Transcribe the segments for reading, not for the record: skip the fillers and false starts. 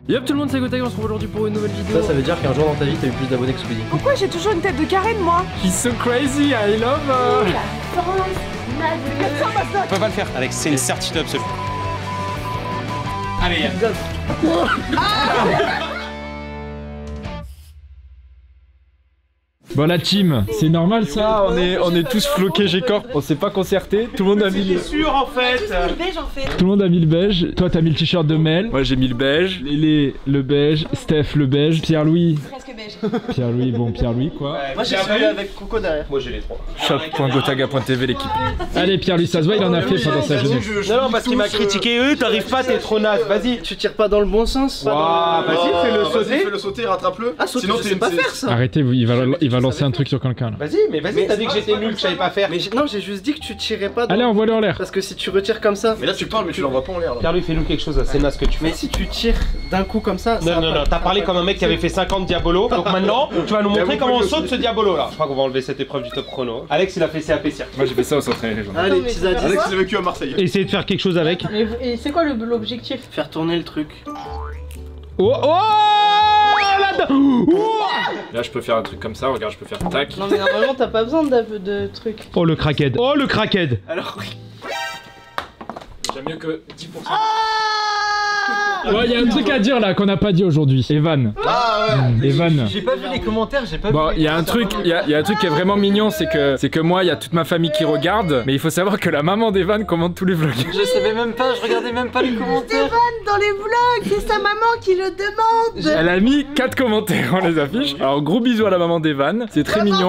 Yop tout le monde, c'est Gotaga, on se retrouve aujourd'hui pour une nouvelle vidéo. Ça veut dire qu'un jour dans ta vie t'as eu plus d'abonnés que Squeezie. Pourquoi j'ai toujours une tête de Karen moi? He's so crazy, I love her. On peut pas le faire, Alex, c'est une certitude absolue. Allez, Bon la team, c'est normal ça, on est tous floqués G-Corp, on s'est pas concerté, tout le monde a mis le... sûr en fait. Tout le monde a mis le beige, toi t'as mis le t-shirt de Mel, moi j'ai mis le beige, Lélé le beige, Steph le beige, Pierre-Louis... Presque beige. Pierre-Louis, bon Pierre-Louis quoi. Moi j'ai celui avec Coco derrière. Moi j'ai les trois. Shop.gotaga.tv l'équipe. Allez Pierre-Louis, ça se voit il en a fait pendant sa jeunesse. Non parce qu'il m'a critiqué, t'arrives pas, t'es trop naze, vas-y. Tu tires pas dans le bon sens. Waouh, vas-y fais-le sauter. Fais-le sauter, rattrape-le. Ah sauter, je sais pas faire ça. Arrêtez, il va lancer un truc sur quelqu'un là. Vas-y, t'as dit que j'étais nul, que je savais pas faire. Mais non, j'ai juste dit que tu tirais pas dans... Allez envoie-le en l'air. Parce que si tu retires comme ça... Mais là tu parles mais tu l'envoies pas en l'air là. Pierre-Louis, fais-nous quelque chose, c'est naze que tu fais. Mais si tu tires d'un coup comme ça... Non, t'as parlé comme un mec qui avait fait 50 diabolos. Donc maintenant, tu vas nous montrer comment on saute ce diabolo là. Je crois qu'on va enlever cette épreuve du top chrono. Alex il a fait CAP cirque. Moi j'ai fait ça au centre régional. Allez, petits indices. Alex il a vécu à Marseille. Essayez de faire quelque chose avec. Et c'est quoi l'objectif? Faire tourner le truc. Oh là je peux faire un truc comme ça, regarde je peux faire tac. Non mais normalement t'as pas besoin de trucs. Oh le crackhead. Oh le crackhead. Alors... J'aime mieux que 10%. Ouais, il y a un truc à dire là qu'on n'a pas dit aujourd'hui. Evan. Ah ouais. Evan. J'ai pas vu les commentaires, j'ai pas Bon, vu. il y a un truc, il y a un truc qui est vraiment mignon, c'est que moi, il y a toute ma famille qui regarde, mais il faut savoir que la maman d'Evan commente tous les vlogs. Je savais même pas, je regardais même pas les commentaires. Dans les vlogs, c'est sa maman qui le demande. Elle a mis 4 commentaires, on les affiche. Alors gros bisous à la maman d'Evan, c'est très mignon.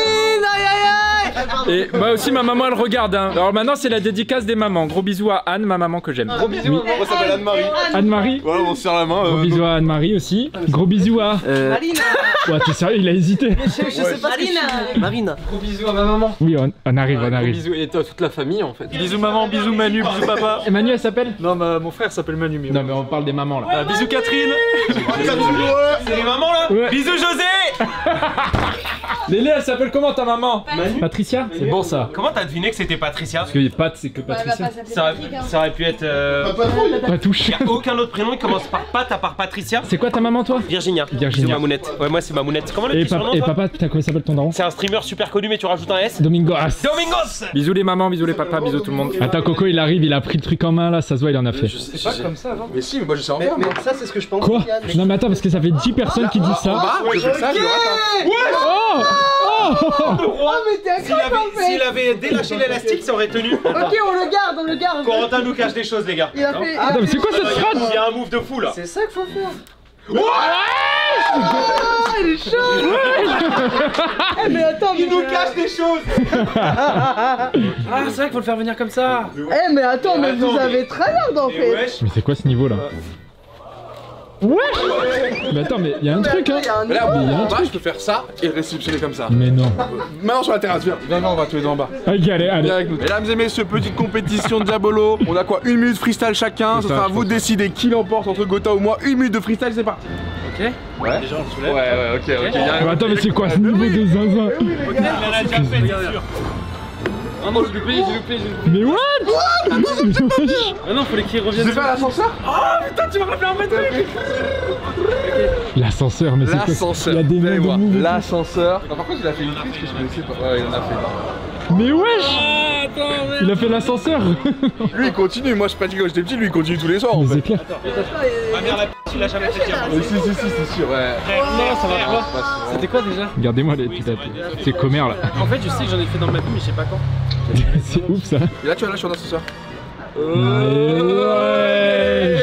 Et moi aussi ma maman elle regarde hein. Alors maintenant c'est la dédicace des mamans. Gros bisous à Anne, ma maman que j'aime. Gros bisous. Moi ça s'appelle Anne-Marie. Anne-Marie. Voilà, on se serre la main. Gros bisous à Anne-Marie aussi. Gros bisous à... Marina. Ouais t'es sérieux, il a hésité. Je sais pas Marina. Gros bisous à ma maman. Oui on arrive, on arrive. Bisous et toi, toute la famille en fait. Bisous maman, bisous Manu, bisous papa. Et Manu elle s'appelle? Non mon frère s'appelle Manu. Non mais on parle des mamans là. Bisous Catherine. C'est les mamans là. Ouais. Bisous José. Lélie elle s'appelle comment ta maman? Patricia. C'est bon ça. Comment t'as deviné que c'était Patricia? Parce que Pat c'est que Patricia. Ça aurait pu être... Pas touche. Y'a aucun autre prénom qui commence par Pat à part Patricia. C'est quoi ta maman toi? Virginia. Virginia. C'est Mamounette. Ouais moi c'est Mamounette. Comment le Et, petit surnom et toi? papa, comment il s'appelle ton daron? C'est un streamer super connu mais tu rajoutes un S. Domingos. Domingos. Bisous les mamans, bisous les papas, bisous tout le monde. Attends Coco il arrive, il a pris le truc en main là, ça se voit il en a fait. C'est pas comme ça avant. Mais si, mais moi je sais en Mais faire. moi. ça c'est ce que je pense. Quoi? Non mais attends parce que ça fait 10 personnes qui disent ça. Ah, je fais ça, je le rate. Oh Oh mais t'es incroyable en fait. S'il avait délâché l'élastique ça aurait tenu. Ok on le garde. Corentin nous cache des choses les gars. Il a fait... Attends mais c'est quoi cette phrase? Il y a un move de fou là. C'est ça qu'il faut faire. il est chaud. Eh mais attends, Il nous cache des choses. Ah, c'est vrai qu'il faut le faire venir comme ça. Eh mais attends, mais vous avez très bien en fait. Wesh. Mais c'est quoi ce niveau là? Ouais. Mais attends mais il y a un truc hein. Mais là, Mais il y a un je peux faire ça et le réceptionner comme ça. Mais non. Maintenant sur la terrasse, viens, on va tous les deux en bas. Ok allez. Viens avec nous. Mesdames et messieurs, petite compétition de Diabolo. On a quoi? 1 minute freestyle chacun. Ce sera à vous de décider qui l'emporte entre Gotha ou moi. 1 minute de freestyle, c'est parti. Ok. Ouais. Déjà on le soulève. Ouais, ok. Mais attends mais c'est quoi ce niveau de zinzin? Il en a déjà fait c'est sûr. Oh non, j'ai loupé. Mais what? Ah non, faut les qu'ils reviennent. C'est pas l'ascenseur? Putain, tu m'as rappelé un mètre. L'ascenseur mais c'est quoi? L'ascenseur. Il y a des noms de moves. L'ascenseur. Par contre, il a fait une triche que je connaissais pas. Ouais, il en a fait. Mais wesh! Il a fait l'ascenseur! Lui il continue, moi je suis pas dit quand j'étais petit, lui il continue tous les soirs en Mais fait. c'est clair. Ma mère la p***, il a jamais fait diabolo. Si, c'est sûr, ouais. Non, ça va pas. C'était quoi déjà? Regardez-moi les petites tapes. C'est commère là. En fait, je sais que j'en ai fait dans ma vie, mais je sais pas quand. C'est ouf ça. Et là tu vois, là je suis en ascenseur. Ouais.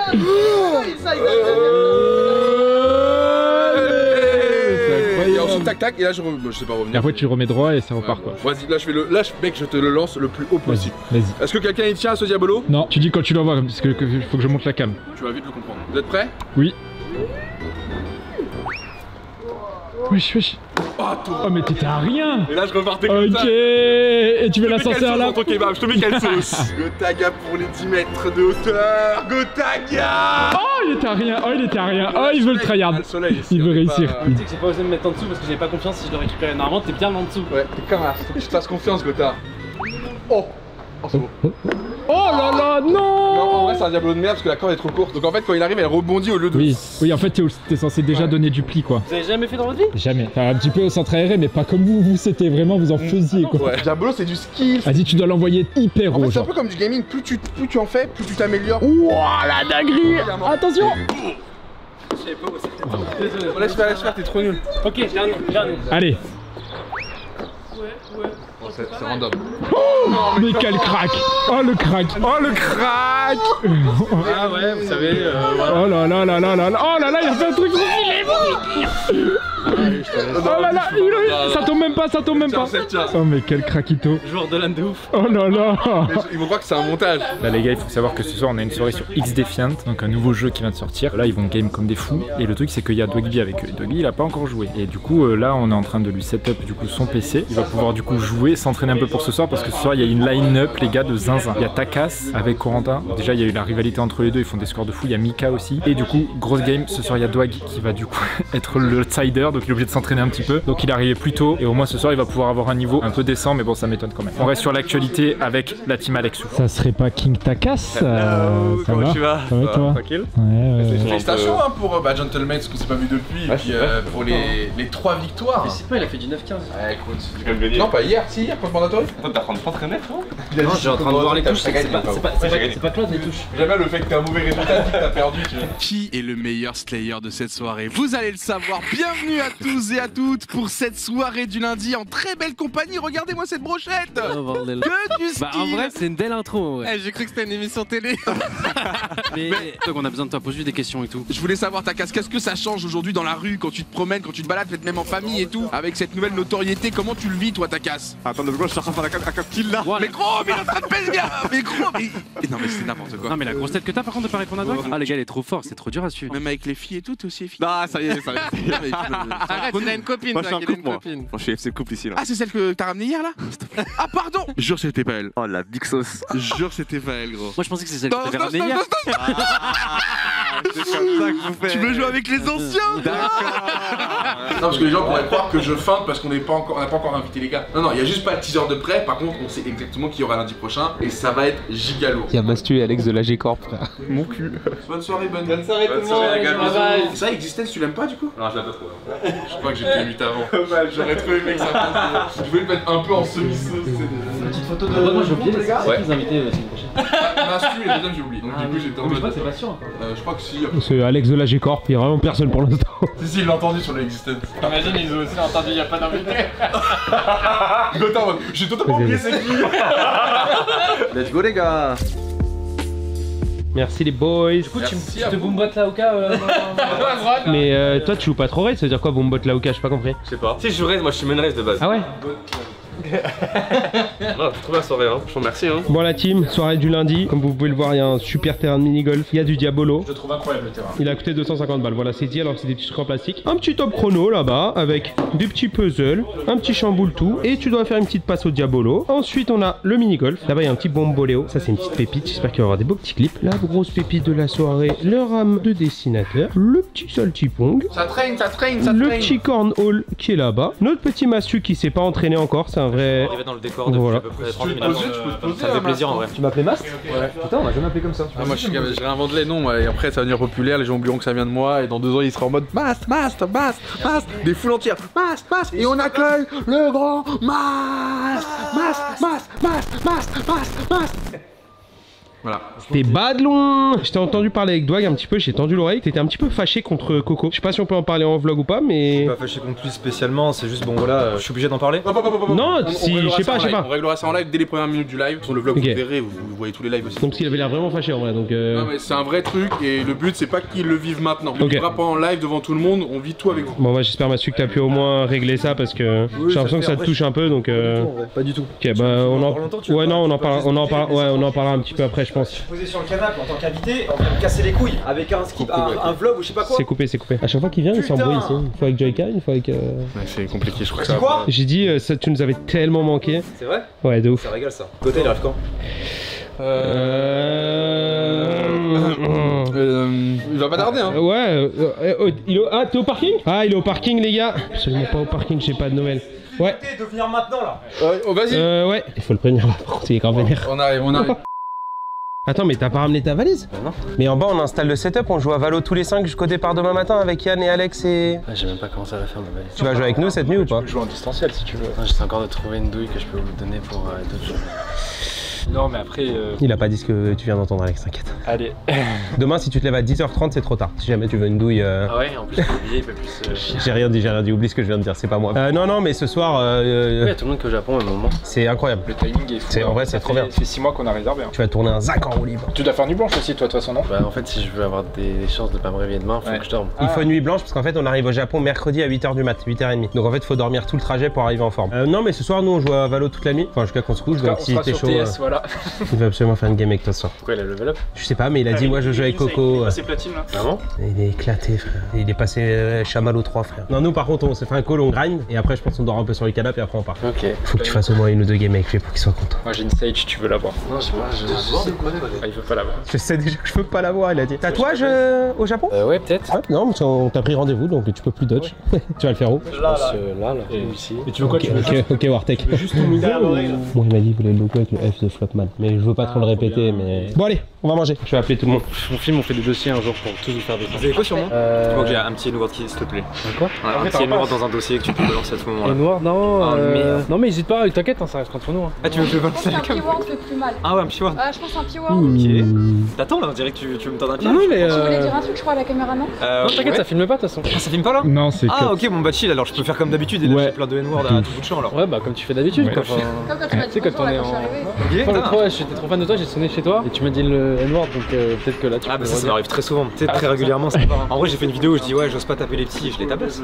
Et ensuite tac tac, et là je sais pas Et revenir. après tu remets droit et ça repart quoi. Vas-y, là je fais le. Là mec, je te le lance le plus haut possible. Vas-y. Est-ce que quelqu'un y tient à ce Diabolo? Non, tu dis quand tu l'envoies parce que faut que je monte la cam. Tu vas vite le comprendre. Vous êtes prêts? Oui. Wesh. Oh mais t'étais à rien. Et là je repartais comme ça. Ok. Et tu mets l'ascenseur là. Ton kebab, je te mets quelle sauce? Gotaga pour les 10 mètres de hauteur. Gotaga. Oh il était à rien. Oh il veut le tryhard. Le soleil ici, Il veut on est réussir. pas- Tu sais que j'ai pas osé me mettre en dessous parce que j'avais pas confiance si je le récupérais. Normalement, t'es bien en dessous. Ouais, t'es comme ça. Faut que tu te fasses confiance, Gotha. Oh, c'est beau. Oh là là, non. Non, en vrai, c'est un Diabolo de merde parce que la corde est trop courte. Donc en fait, quand il arrive, elle rebondit au lieu de. Oui, en fait, t'es censé déjà donner du pli, quoi. Vous avez jamais fait dans votre vie? Jamais. Enfin, un petit peu au centre aéré, mais pas comme vous. Vous, c'était vraiment, vous en faisiez, quoi. Ouais. Diabolo, c'est du skill. Vas-y, tu dois l'envoyer hyper En haut, fait, c'est un genre. peu comme du gaming. Plus tu en fais, plus tu t'améliores. Ouah, la dinguerie. Attention. Laisse faire, t'es trop nul. Ok, dernier. Allez. C'est random. Mais quel crack. Oh, le crack. Oh, le crack. Ah ouais, vous savez, voilà. Oh là là là là là là. Oh là là, il a fait un truc. Oh là là, ça tombe même pas, ça tombe même pas. Oh mais quel craquito. Joueur de l'âne de ouf. Oh là là. Ils vont croire que c'est un montage. Là les gars, il faut savoir que ce soir on a une soirée sur X Defiant, donc un nouveau jeu qui vient de sortir. Là ils vont game comme des fous. Et le truc c'est qu'il y a Dwagby avec eux. Dwagby il a pas encore joué. Et du coup là on est en train de lui setup du coup son PC. Il va pouvoir du coup jouer, s'entraîner un peu pour ce soir parce que ce soir il y a une line-up les gars de zinzin. Il y a Takas avec Corentin. Déjà il y a eu la rivalité entre les deux, ils font des scores de fou. Il y a Mika aussi. Et du coup grosse game, ce soir il y a Dwag qui va du coup être le outsider, donc il est obligé de s'entraîner un petit peu. Donc il est arrivé plus tôt et au moins ce soir il va pouvoir avoir un niveau un peu décent, mais bon ça m'étonne quand même. On reste sur l'actualité avec la team Alexou. Ça serait pas King Takas ça Comment tu vas? Ça va toi? Tranquille. Ouais. Félicitations pour Gentleman, parce qu'on s'est pas vu depuis. Et puis pour les 3 victoires. Je sais pas, il a fait du 9-15. Ouais, écoute. Tu vas le gagner. Non, pas hier, si, hier, contre Mandatory. Toi, t'es en train de t'entraîner, frérot? Non, j'ai en train de voir les touches, c'est gagné. pas Claude les touches. J'aime bien le fait que t'as un mauvais résultat, que t'as perdu, tu vois. Qui est le meilleur Slayer de cette soirée? Vous allez le savoir. Bienvenue à tous et à toutes pour cette soirée du lundi en très belle compagnie. Regardez-moi cette brochette. Oh, bordel. Que du skill. Bah en vrai c'est une belle intro. Ouais. Eh, j'ai cru que c'était une émission télé. Mais donc on a besoin de toi, pose-lui des questions et tout. Je voulais savoir ta casse, qu'est-ce que ça change aujourd'hui dans la rue quand tu te promènes, quand tu te balades, peut-être même en famille et tout, avec cette nouvelle notoriété, comment tu le vis toi ta casse? Attends, de quoi je cherche à faire la kill là? Mais gros, mais il est en train de pèse bien. Mais gros, mais... Non mais c'est n'importe quoi. Non mais la grosse tête que t'as par contre de pas répondre à toi. Ah les gars il est trop fort, c'est trop dur à suivre. Même avec les filles et tout, t'es aussi efficace. Non, ça y est, ça y est. Arrête, il a une copine. Moi je suis un toi, il a couple, une moi. copine. Moi je suis FC couple ici là. Ah c'est celle que t'as ramenée hier là? Ah pardon. Jure que c'était pas elle. Oh la big sauce. Jure que c'était pas elle gros. Moi je pensais que c'est celle que Non, t'avais non, ramenée non, hier. non, non. C'est comme ça que vous faites. Tu veux jouer avec les anciens? Non, parce que les gens pourraient croire que je feinte parce qu'on n'a pas encore invité les gars. Non, non, il y a juste pas le teaser de près. Par contre, on sait exactement qui y aura lundi prochain et ça va être giga lourd. Il y a Mastu et Alex de la G-Corp frère. Mon cul. Bonne soirée, bonne soirée tout le monde, bye bye. Ça, Existence, tu l'aimes pas du coup? Non, je l'aime pas trop. Je crois que j'étais 8 avant. J'aurais trop aimé que ça passe. Je voulais le mettre un peu en semi-sauce. Petite photo de moi, j'ai oublié les gars. C'est qui les invités la semaine prochaine? Mastu et le deuxième, j'ai oublié. Donc du coup, j'étais en Je mode. crois que c'est pas sûr encore. Je crois que si. Parce que Alex de la G-Corp, il y a vraiment personne pour l'instant. Si, il l'a entendu sur l'Existence. Imagine, ils ont aussi entendu, y a pas d'invité. J'ai totalement oublié c'est qui. Let's go les gars. Merci les boys. Du coup, tu te boombot là au cas. Mais toi, tu joues pas trop raid, ça veut dire quoi boombot là au cas? J'ai pas compris. Je sais pas. Si je raise, moi je suis main raise de base. Ah ouais? Non, trop bien soirée, hein. Je vous remercie, hein. Bon la team, soirée du lundi, comme vous pouvez le voir il y a un super terrain de mini-golf, il y a du Diabolo. Je trouve incroyable le terrain. Il a coûté 250 balles, voilà c'est dit, alors c'est des petits trucs en plastique. Un petit top chrono là-bas, avec des petits puzzles, un petit chamboule tout, et tu dois faire une petite passe au Diabolo. Ensuite on a le mini-golf, là-bas il y a un petit bomboléo, ça c'est une petite pépite, j'espère qu'il va y avoir des beaux petits clips. La grosse pépite de la soirée, le rame de dessinateur, le petit salty pong, Ça traîne. le petit cornhole qui est là-bas, notre petit Mastu qui s'est pas entraîné encore, c'est un vrai... Arrivé dans le décor depuis Voilà. à peu près 30 minutes. poser, Ça me fait plaisir en vrai. Tu m'appelais Mast? Ouais. Putain on m'a jamais appelé comme ça. Ah, moi je réinvente les noms et après ça va devenir populaire, les gens oublieront que ça vient de moi et dans 2 ans il sera en mode Mast, des foules entières, Mast, et on accueille le grand Mast. Voilà. T'es bad loin. Je t'ai entendu parler avec Dwag un petit peu, j'ai tendu l'oreille. T'étais un petit peu fâché contre Coco. Je sais pas si on peut en parler en vlog ou pas, mais... Pas fâché contre lui spécialement, c'est juste bon voilà, je suis obligé d'en parler. Non, si, je sais pas. On réglera ça en live dès les premières minutes du live. Sur le vlog, Ok. vous verrez, vous voyez tous les lives aussi. Donc parce qu'il avait l'air vraiment fâché en vrai, donc... Non mais c'est un vrai truc et le but c'est pas qu'ils le vivent maintenant. On Ok. vivra pas en live devant tout le monde, on vit tout avec vous. Bon bah j'espère Mathieu que t'as pu au moins régler ça parce que j'ai l'impression que ça te touche un peu donc... Pas du tout. Ok bah on en... longtemps, tu Ouais veux non pas on en parlera un petit peu après je pense. Posé sur le canapé en tant qu'invité, en train de casser les couilles avec un skip, un vlog ou je sais pas quoi. C'est coupé. À chaque fois qu'il vient il s'embrouille ici. Une fois avec Joyka, une fois avec... Ouais, c'est compliqué, je crois que C'est ça. quoi? J'ai dit ça tu nous avais tellement manqué. C'est vrai? Ouais de ouf. Ça régale ça. Côté il arrive quand? Il va pas tarder hein. Ouais, t'es au parking? Ah, il est au parking, les gars. Absolument pas au parking, j'ai pas de nouvelles. Ouais. De venir maintenant là. Oh, vas-y. Ouais, il faut le prévenir là, par contre, il est grave vénère. On arrive. Attends, mais t'as pas ramené ta valise? Non. Mais en bas, on installe le setup, on joue à Valo tous les 5 jusqu'au départ demain matin avec Yann et Alex et... J'ai même pas commencé à la faire ma valise. Tu vas jouer avec nous cette nuit ou pas? Tu peux jouer en distanciel si tu veux. J'essaie encore de trouver une douille que je peux vous donner pour d'autres jours. Non, mais après. Il a pas dit ce que tu viens d'entendre, Alex, t'inquiète. Allez. Demain, si tu te lèves à 10h30, c'est trop tard. Si jamais tu veux une douille. Ah ouais, en plus, le billet, il peut plus. J'ai rien dit, oublie ce que je viens de dire, c'est pas moi. Non, mais ce soir. Il y a tout le monde qui est au Japon au même moment. C'est incroyable. Le timing est fou. En vrai, c'est trop bien. Ça fait 6 mois qu'on a réservé. Hein. Tu vas tourner un Zach en roue libre. Tu dois faire nuit blanche aussi, toi, de toute façon, non? Bah, en fait, si je veux avoir des chances de pas me réveiller demain, faut que je dorme. Il faut une nuit blanche parce qu'en fait, on arrive au Japon mercredi à 8h du mat, 8h30. Donc en fait, il faut dormir tout le trajet pour arriver en forme. Non, mais ce soir, nous, on joue à Valo toute la nuit. Enfin, jusqu'à qu'on se couche. Donc si t'es chaud. Voilà. Il va absolument faire une game avec toi ce soir. Pourquoi il a level up? Je sais pas, mais il a dit moi je joue avec Coco. C'est platine là. Ah bon? Il est éclaté, frère. Il est passé chamallow 3, frère. Non, nous par contre, on s'est fait un call, on grind. Et après, je pense qu'on dort un peu sur le canapé et après on part. Ok. Faut que tu fasses au moins une ou deux games avec lui pour qu'il soit content. Moi j'ai une Sage, tu veux l'avoir? Non, je sais pas, Il veut pas l'avoir. Je sais déjà que je peux pas l'avoir, il a dit. Tatouage au Japon? Ouais, peut-être. Ouais, non, parce qu'on t'a pris rendez-vous donc tu peux plus dodge. Tu vas le faire où? Je pense là, Et ici. Et tu veux quoi? Ok, Wartech. Juste ton logo Bon, il m'a dit qu'il voulait le logo avec le F de Flopman. Mais je veux pas trop le répéter, mais. Bon, allez, on va manger. Je vais appeler tout le monde. Mon film, on fait des dossiers un jour pour tous vous faire des. Vous avez quoi sur moi? Il faut que j'ai un petit Edward qui, s'il te plaît. Quoi? Un petit Edward dans un dossier que tu peux balancer à tout moment. Et noir, non. Ah, merde. Non, mais hésite pas, t'inquiète, ça reste entre nous. Ah, tu veux que je le Je pense balance qu'un P-word fait plus mal. Ah ouais, un petit word. Je pense un P-word. Ok. T'attends là, on dirait que tu veux me tendre un pied. Non, mais. Tu voulais dire un truc, je crois, à la caméra, non? Non, t'inquiète, ça filme pas de toute façon. Ah, ça filme pas là? Non, c'est Ah, ok, bon bah chill, alors je peux faire comme d'habitude et lâcher plein de N-word à tout bout de champ alors. Ouais, bah comme tu fais d'habitude, quoi. Comme quand tu m'as Tu dit sais, quand bonjour on là, est quand je suis en. arrivé. Ok, Enfin, ouais, j'étais trop fan de toi, j'ai sonné chez toi et tu m'as dit le N-word donc peut-être que là tu Ah peux bah ça redire. m'arrive très souvent, tu sais, très régulièrement c'est pas. En vrai j'ai fait une vidéo où je dis ouais j'ose pas taper les petits et je les tabasse.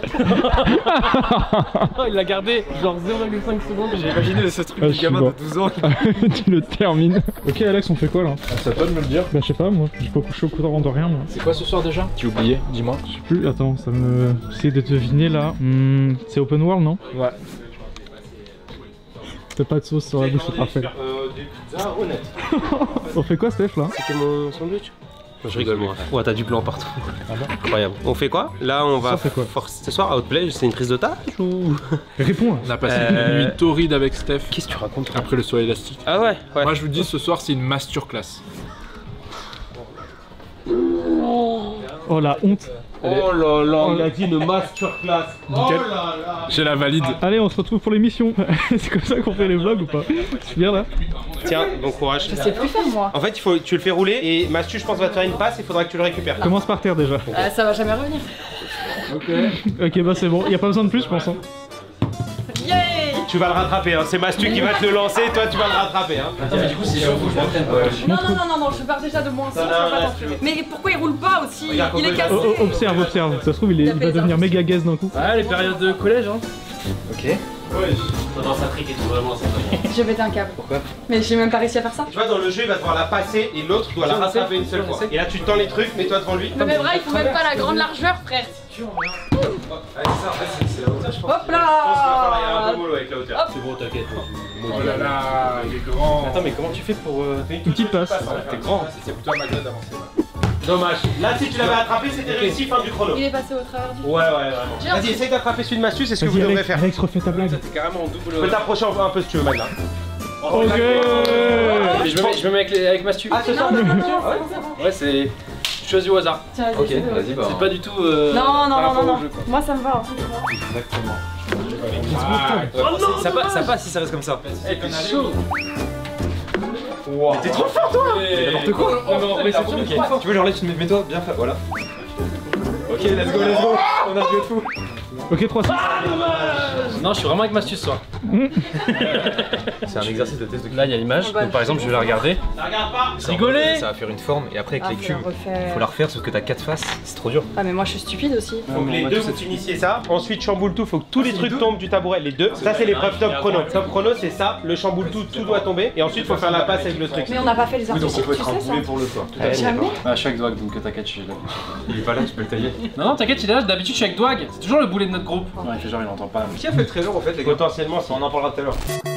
Il l'a gardé genre 0,5 secondes. J'ai imaginé ce truc du gamin de 12 ans. Tu le termines. Ok Alex, on fait quoi là? Ça peut de me le dire. Bah je sais pas moi, j'ai pas couché au courant de rien moi. C'est quoi ce soir déjà? J'ai oublié, dis-moi. Je sais plus, attends, ça me... J'essaie de deviner là. C'est open world non? Ouais. T'as pas de sauce sur la bouche, c'est parfait. Des pizzas honnêtes. On fait quoi Steph là? C'était mon sandwich. Je rigole moi. Ouais, t'as du blanc partout. Incroyable. On fait quoi? Là on va. Ça, c'est quoi? Ce soir, Outplay, c'est une prise d'otage ou. Réponds. On a passé une nuit torride avec Steph. Qu'est-ce que tu racontes? Après le saut élastique. Ah ouais. Moi je vous dis ce soir c'est une masterclass. Oh la honte. Oh là là, il a dit une masterclass. Oh Nickel. là là. J'ai la valide. Allez, on se retrouve pour l'émission. C'est comme ça qu'on fait les vlogs ou pas? Tu viens là? Tiens, bon courage. Je sais plus faire, moi. En fait, tu le fais rouler et Mastu, je pense, va te faire une passe. Il faudra que tu le récupères. Commence par terre déjà. Ça va jamais revenir. Ok, bah c'est bon. Y a pas besoin de plus, je pense. Hein. Yay! Tu vas le rattraper, hein. C'est Mastu qui va te le lancer. Toi, tu vas le rattraper. Hein. Attends, mais du coup, c'est sûr, faut que je m'entraîne. Non, je pars déjà de moins 6, je peux pas t'enfumer. Mais pourquoi il roule pas aussi? Il est cassé. Observe. Ça se trouve, il va devenir méga gaze d'un coup. Ah, les périodes de collège, hein. Ok. Dans sa trick et tout, vraiment, c'est J'ai pété un câble. Pourquoi? Mais j'ai même pas réussi à faire ça. Tu vois, dans le jeu, il va devoir la passer et l'autre doit la rattraper une seule fois. Et là, tu tends les trucs, mets-toi devant lui. Mais vrai, il faut même pas la grande largeur, frère. Allez, ça, en fait, c'est la hauteur, je pense. Hop Je pense qu'il va falloir y aller un là! peu mollo avec la hauteur. C'est bon, t'inquiète. Oh là là, il est grand. Attends, mais comment tu fais pour. Une petite passe. T'es grand. C'est plutôt à ma gueule d'avancer. Dommage. Là, si tu l'avais attrapé, c'était réussi, fin du chrono. Il est passé au travers du. Ouais, vraiment. Vas-y, essaye d'attraper celui de Mastu, c'est ce que vous devrez faire. Alex, refais ta blague. C'est carrément en double. Tu peux t'approcher un peu si tu veux, Magda. Ok. Je me mets avec Mastu. Ah, ce soir, Non, c'est bon. Ouais, c'est. Je choisis au hasard. Tiens, Ok, vas-y bah. C'est pas du tout. Non. par rapport au jeu, quoi. Moi, ça me va en fait. Exactement. Ça passe si ça reste comme ça. Eh, t'es chaud. T'es trop fort toi. N'importe quoi. On est en réception, ok. Tu veux genre là tu mets-toi bien fort, voilà. Ok, let's go. On a joué de fou. Ok, 3-6. Non, je suis vraiment avec Mastu ce soir. C'est un exercice de test de Là, il y a l'image. Donc, par exemple, je vais la regarder. regarde pas. Rigoler. Ça va faire une forme et après avec les faut cubes, la refaire. faut la refaire sauf que t'as 4 faces, c'est trop dur. Ah, mais moi, je suis stupide aussi. Donc les deux, vous finissiez ça. Ensuite, chamboule tout. Faut que tous les trucs tombent du tabouret. Les deux. Ça, c'est l'épreuve top chrono. Top chrono, c'est ça. Le chamboule tout doit tomber. Et ensuite, faut faire la passe avec le truc. Mais on n'a pas fait les artificiels, tu sais ça? pour le soir. Jamais. Ah, je suis avec Dwag, donc t'inquiète, je suis là. Il est pas là, tu peux le tailler. Non, t'inquiète, il est là. D'habitude, je suis avec Dwag. C'est toujours le boulet de notre groupe. Ouais, il fait genre il entend pas. Qui a fait le trésor en fait les gars? Potentiellement, on en parlera tout à l'heure.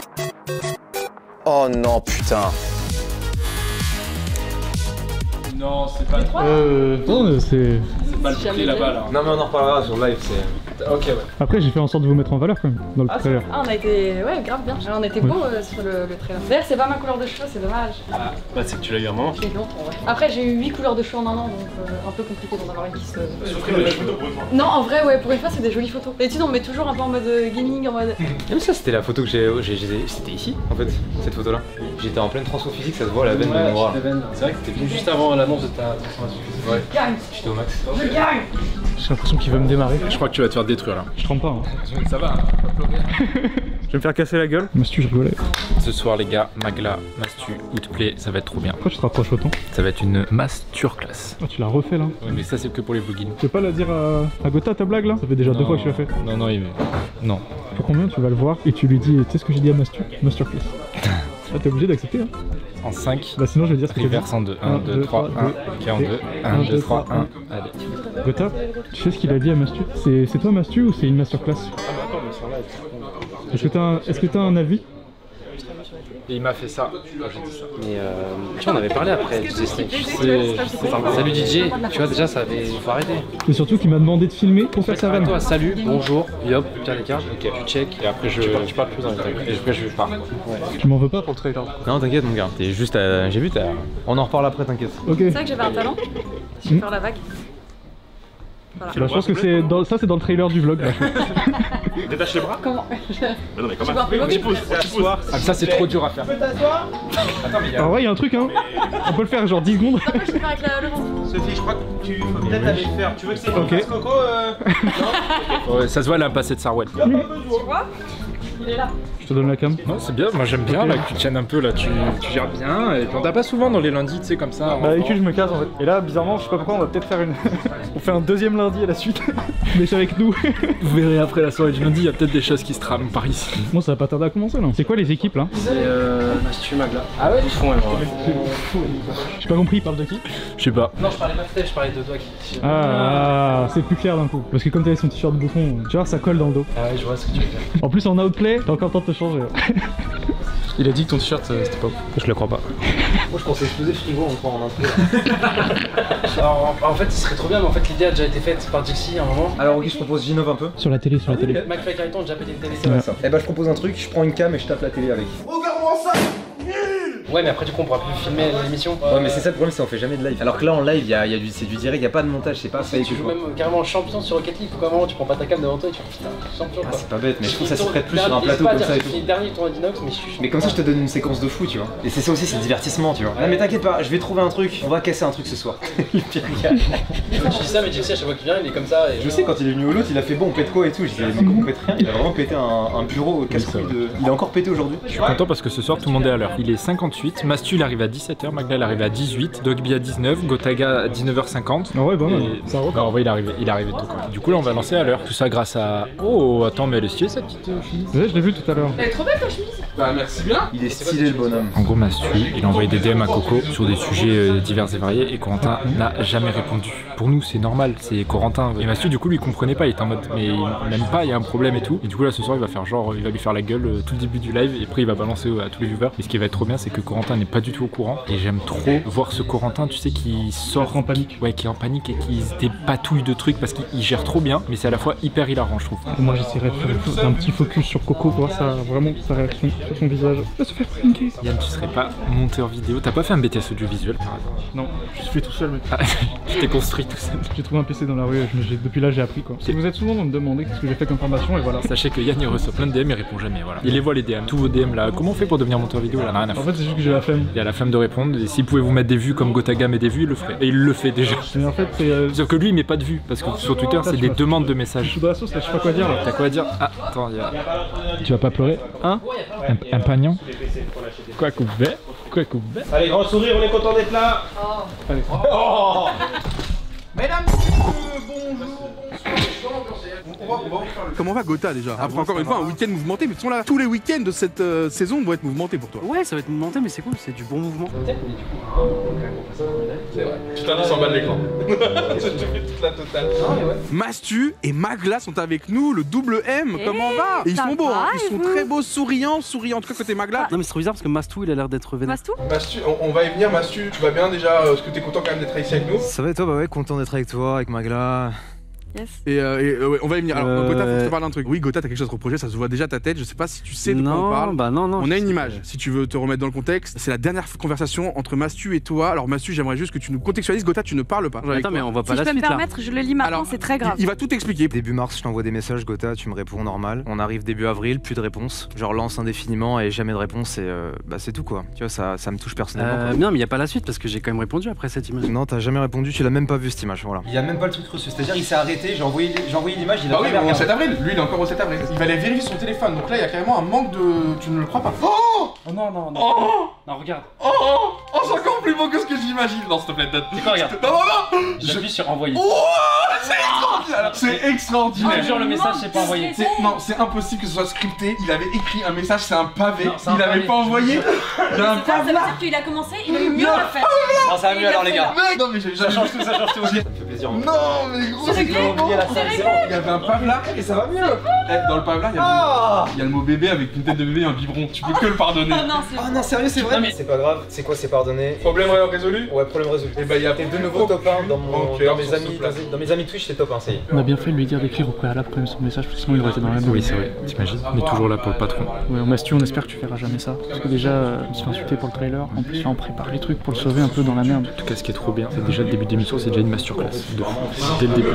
Oh non, putain. Non, c'est pas. Non, c'est mal Si bouclé jamais là-bas là. Non mais on en reparlera sur live, c'est... Ok ouais. Après, j'ai fait en sorte de vous mettre en valeur quand même dans le trailer. Ah, on a été. Ouais, grave bien. On était beau sur le trailer. D'ailleurs, c'est pas ma couleur de cheveux, c'est dommage. Bah, c'est que tu l'as eu un moment. J'ai eu longtemps, ouais. Après, j'ai eu 8 couleurs de cheveux en un an, donc un peu compliqué d'en avoir une qui se. Non, en vrai, ouais, pour une fois, c'est des jolies photos. D'habitude, on met toujours un peu en mode gaming, en mode. Même ça, c'était la photo que j'ai. C'était ici en fait, cette photo-là. J'étais en pleine transfo physique, ça se voit la veine de mon bras. C'est vrai que t'es venu juste avant l'annonce de ta transformation. Ouais. Gagne. J'étais au max. Je gagne. J'ai l'impression qu'il veut me démarrer. Je crois que tu vas te faire détruire là. Je trempe pas. Hein. Ça va, pas pleurer. Je vais me faire casser la gueule. Mastu, je rigolais. Ce soir les gars, Magla, Mastu, Outplay, ça va être trop bien. Pourquoi tu te rapproches autant? Ça va être une masterclass. Oh, tu l'as refait là. Ouais, mais ça c'est que pour les vlogging. Tu peux pas la dire à Gotha ta blague là? Ça fait déjà 2 fois que tu l'as fait. Non, non, non. Pour combien tu vas le voir et tu lui dis, tu sais ce que j'ai dit à Mastu? Masterclass. Ah, t'es obligé d'accepter hein. En 5. Bah sinon je vais dire ce que tu Reverse en 2. 1, 2, 3, 1. Ok en 2. 1, 2, 3, 1. Allez. Gotha, tu sais ce qu'il a dit à Mastu? C'est toi Mastu ou c'est une masterclass? Est-ce que t'as un avis? Et il m'a fait ça quand j'ai dit ça. Mais tu vois, on avait parlé après, tu disais Snake. Salut DJ, tu vois déjà ça avait. Faut arrêter. Mais surtout qu'il m'a demandé de filmer pour faire sa vanne. Toi, salut, bonjour, yop, tiens les cartes, ok, tu check. Et après je parle plus dans les tags. Et après je pars. Tu m'en veux pas pour le trailer? Non, t'inquiète mon gars, t'es juste à... J'ai vu, on en reparle après, t'inquiète. Ok. C'est vrai que j'avais un talent. Je vais faire la vague. Voilà. Bah, je pense que c'est dans le trailer du vlog. Là. Détache les bras. Comment? Mais non, mais comment? Tu pouces. Ah, ça c'est trop dur à faire. Alors ouais, il y a un truc hein. On peut le faire genre 10 secondes. Après, je vais faire avec le ventre. Sophie, je crois que tu faut peut-être aller le faire. Tu veux que c'est une Ok. face coco Ouais, ça se voit, elle a un passé de Sarwell. Tu vois? Il est là. Je te donne la cam. Non, c'est bien, moi j'aime bien là que tu tiennes un peu là, tu gères bien. Et puis on t'a pas souvent dans les lundis, tu sais, comme ça. Bah d'habitude je me casse en fait. Et là bizarrement je sais pas pourquoi on va peut-être faire une... on fait un deuxième lundi à la suite. Mais c'est avec nous. Vous verrez après la soirée du lundi, il y a peut-être des choses qui se trament par ici. Moi ça va pas tarder à commencer là. C'est quoi les équipes là? C'est Mastu Magla. Ah ouais, ils font J'ai pas compris, il parle de qui? Je sais pas. Non, je parlais pas de tête, je parlais de toi qui. Ah, c'est plus clair d'un coup. Parce que comme t'avais son t-shirt bouffon, tu vois ça colle dans le dos. Ah ouais, je vois ce que tu veux dire. En plus en outplay, t'as encore le temps de te changer. Il a dit que ton t-shirt c'était pas. Je le crois pas. Moi je pensais exploser le frigo en intro. Alors en fait, ce serait trop bien, mais en fait, l'idée a déjà été faite par Dixie à un moment. Alors ok, je propose, j'innove un peu. Sur la télé, sur la télé. McFly et Carrington ont déjà pété une télé. C'est vrai ça. Eh bah je propose un truc, je prends une cam et je tape la télé avec. Ouais, mais après, du coup, on pourra plus filmer l'émission. Ouais mais c'est ça le problème, c'est qu'on fait jamais de live. Alors que là en live, c'est du direct, y a pas de montage, c'est pas Tu fake. joues même carrément champion sur Rocket League, faut comment tu prends pas ta cam devant toi et tu fais putain, champion Ah quoi. c'est pas bête, mais je trouve que ça se prête plus sur un plateau comme ça et tout. C'est le dernier tournoi d'Inox, mais je suis. Mais comme ça je te donne une séquence de fou, tu vois. Et c'est ça aussi, c'est divertissement, tu vois. Non mais t'inquiète pas, je vais trouver un truc, on va casser un truc ce soir. Le pire gars. Je dis ça, mais Dixie, à chaque fois qu'il vient, il est comme ça. Et Je sais, quand il est venu au lot, il a fait bon, on pète quoi et tout. J'ai dit, mais comment on pète rien? Il a vraiment pété un bureau casse-couille de. Il a encore pété aujourd'hui. Je suis content parce que ce soir tout le monde est à l'heure. Il est 58, Mastu il arrive à 17h, Magla il arrive à 18, Dogby à 19, Gotaga à 19h50. Ah ouais, bah non, Et- ça record. Non, en vrai il est arrivé tôt quoi. Du coup là on va lancer à l'heure. Tout ça grâce à... Oh attends mais elle est stylée cette petite chemise. Ouais, je l'ai vu tout à l'heure. Elle est trop belle ta chemise. Bah merci bien. Il est stylé le bonhomme. En gros Mastu, il a envoyé des DM à Coco sur des sujets divers et variés et Corentin n'a jamais répondu. Pour nous c'est normal, c'est Corentin. Et Mastu du coup lui comprenait pas, il était en mode mais il m'aime pas, il y a un problème et tout. Et du coup là ce soir il va faire genre, il va lui faire la gueule tout le début du live et après il va balancer à tous les viewers. Et ce qui va être trop bien c'est que Corentin n'est pas du tout au courant et j'aime trop voir ce Corentin, tu sais, qui sort en panique. Ouais, qui est en panique et qui se dépatouille de trucs parce qu'il gère trop bien, mais c'est à la fois hyper hilarant, je trouve. Moi j'essaierai de faire un petit focus sur Coco pour voir vraiment sa réaction sur son visage. Il va se faire pranker. Yann, tu serais pas monteur vidéo? T'as pas fait un BTS audiovisuel par hasard? Non, je suis tout seul mec. Ah, tu t'es construit tout seul. J'ai trouvé un PC dans la rue, depuis là j'ai appris quoi. Si vous êtes souvent à me demander ce que j'ai fait comme formation et voilà. Sachez que Yann il reçoit plein de DM, il répond jamais, voilà. Il les voit les DM, tous vos DM là. Comment on fait pour devenir monteur vidéo? Il en a rien à En foutre. fait c'est juste que j'ai la flemme. Il a la flemme de répondre et s'il pouvait vous mettre des vues comme Gotaga met des vues, il le ferait. Et il le fait déjà. Mais en fait c'est... Sauf que lui il met pas de vues parce que sur Twitter c'est des demandes de Je messages. suis dans la sauce là, je sais pas quoi dire là. T'as quoi à dire? Ah, attends, il y a... Tu vas pas pleurer? Hein? Un pagnon? Quoi couvert? Quoi couvert? Allez, grand sourire, on est content d'être là. Allez. Oh Mesdames, messieurs, bonjour, bonsoir. Comment va Gotha déjà? Après encore une fois un week-end mouvementé, mais de toute façon là, tous les week-ends de cette saison vont être mouvementés pour toi. Ouais, ça va être mouvementé, mais c'est cool, c'est du bon mouvement. C'est vrai. Tu t'as 100 balles l'écran. Je te fais toute la totale. Mastu et Magla sont avec nous, le double M, comment va? Et ils sont beaux, hein, ils sont très beaux, souriants, en tout cas côté Magla. Non mais c'est trop bizarre parce que Mastou il a l'air d'être vénère. Mastu, on va y venir. Mastu, tu vas bien déjà? Est-ce que t'es content quand même d'être ici avec nous? Ça va et toi? Bah ouais, content d'être avec toi, avec Magla. Yes. Et ouais, on va y venir. Alors Gotha, faut que je te parle d'un truc. Oui, Gotha, t'as quelque chose à te reprocher, ça se voit déjà ta tête. Je sais pas si tu sais de quoi on parle. Bah non. On a une image, si tu veux te remettre dans le contexte. C'est la dernière conversation entre Mastu et toi. Alors Mastu, j'aimerais juste que tu nous contextualises. Gotha, tu ne parles pas. Attends, mais on va pas Si la je peux me suite là. permettre, je le lis maintenant, c'est très grave. Il va tout expliquer. Début mars, je t'envoie des messages, Gotha, tu me réponds normal. On arrive début avril, plus de réponse. Je relance indéfiniment et jamais de réponse et bah c'est tout quoi. Tu vois, ça me touche personnellement. Non, mais y a pas la suite parce que j'ai quand même répondu après cette image. Non, t'as jamais répondu, tu l'as même pas vu cette image, voilà. Il y a même pas le truc reçu, c'est-à-dire il s'est arrêté, j'ai envoyé l'image, il a Bah oui, jamais au regardé. 7 avril. Lui, il est encore au 7 avril. Il va aller vérifier son téléphone. Donc là, il y a carrément un manque de. Tu ne le crois pas? Oh non. Oh Non, regarde. Oh, c'est encore plus beau que ce que j'imagine. Non, s'il te plaît, C'est quoi, regarde? Non. J'appuie sur envoyer. Oh, c'est extraordinaire. C'est extraordinaire. Je te jure, le message c'est pas envoyé. Non, c'est impossible que ce soit scripté. Il avait écrit un message, c'est un pavé. Non, c'est un Il avait pavé. pas envoyé. Il y a un Ça pavé veut là. dire qu'il a commencé, il a eu mieux à faire. Non, ça va mieux alors les gars. Mec, non mais j'ai Ça change tout, ça fait plaisir. Non mais gros, C'est réglé, c'est réglé. il y avait un pave là et ça va mieux. Dans le pave là, il y a le mot bébé avec une tête de bébé et un biberon. Tu peux que le pardonner. Oh non, c'est Oh non, sérieux, c'est vrai? C'est pas grave, c'est quoi, c'est pardonné. Problème résolu? Ouais, problème résolu. Et bah il y a T'es de nouveau top 1 Mon cœur dans sur ce plat. mes amis Twitch, c'est top 1, ça y est. On a bien fait de lui dire d'écrire au préalable quand même son message, parce que sinon il aurait été dans la merde. Oui, c'est vrai, t'imagines? On est toujours là pour le patron. Ouais, Mastu, on espère que tu feras jamais ça. Parce que déjà, il se fait insulter pour le trailer. En plus, là, on prépare les trucs pour le sauver un peu dans la merde. En tout cas, ce qui est trop bien, c'est déjà le début d'émission, c'est déjà une masterclass de fou. Dès le début.